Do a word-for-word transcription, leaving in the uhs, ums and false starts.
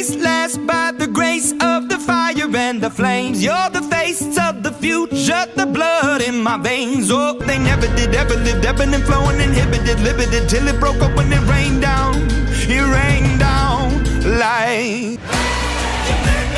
tasteless by the grace of the fire and the flames. You're the face of the future, the blood in my veins. Oh, they never did, ever lived, ebbing and flowing, inhibited, limited, till it broke up when it rained down. It rained down like